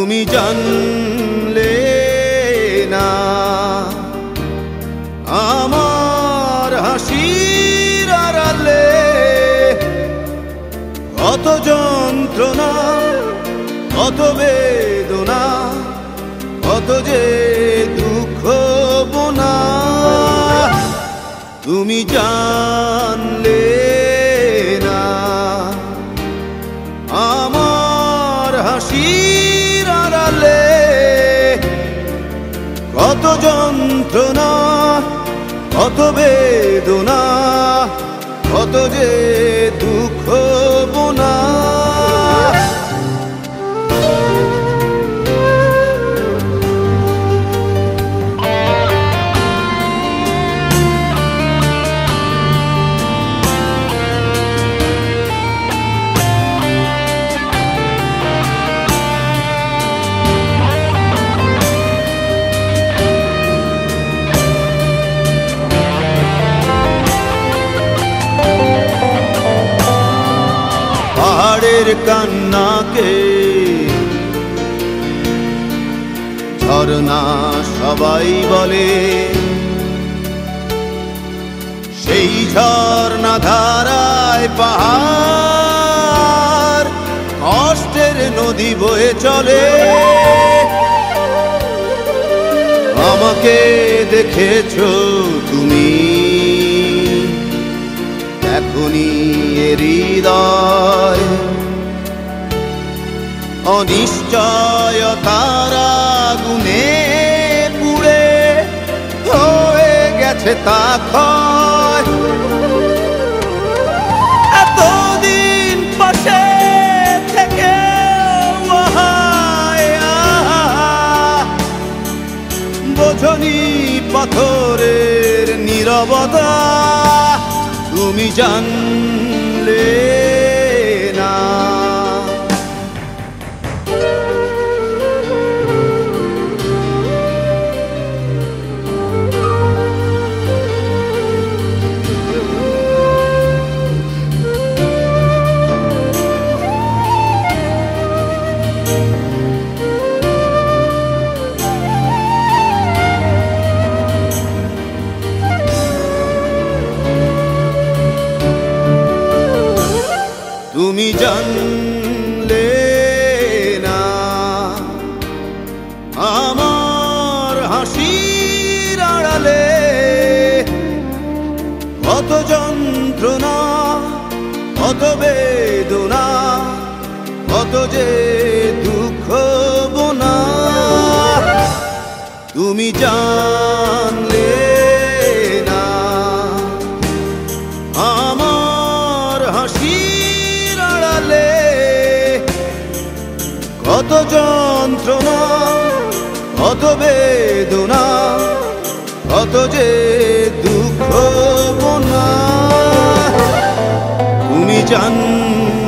তুমি জানলে না আমার হাসির আড়ালে কত যন্ত্রণা, কত বেদনা, কত যে দুঃখ বোনা। তুমি জানলে না আমার হাসির আড়ালে কত যন্ত্রণা, কত বেদনা, কত যে দুঃখ বোনা। পাহাড়ের কান্নাকে ঝরনা সবাই বলে, সেই ঝরনা ধারায় পাহাড় কষ্টের নদী বয়ে চলে। আমাকে দেখেছো তুমি, এখনি হৃদয় অনিশ্চয়তার আগুনে পুড়ে হয়ে গেছে তা ক্ষয়। এতদিন পাশে থেকে বোঝনি পাথরের নীরবতা। তুমি জানলে না তুমি জানলে না আমার হাসির আড়ালে কত যন্ত্রণা, কত বেদনা, কত যে দুঃখ বোনা। তুমি জানলে না আমার হাসির আড়ালে কত যন্ত্রণা, কত বেদনা, কত যে দুঃখ বোনা। তুমি জান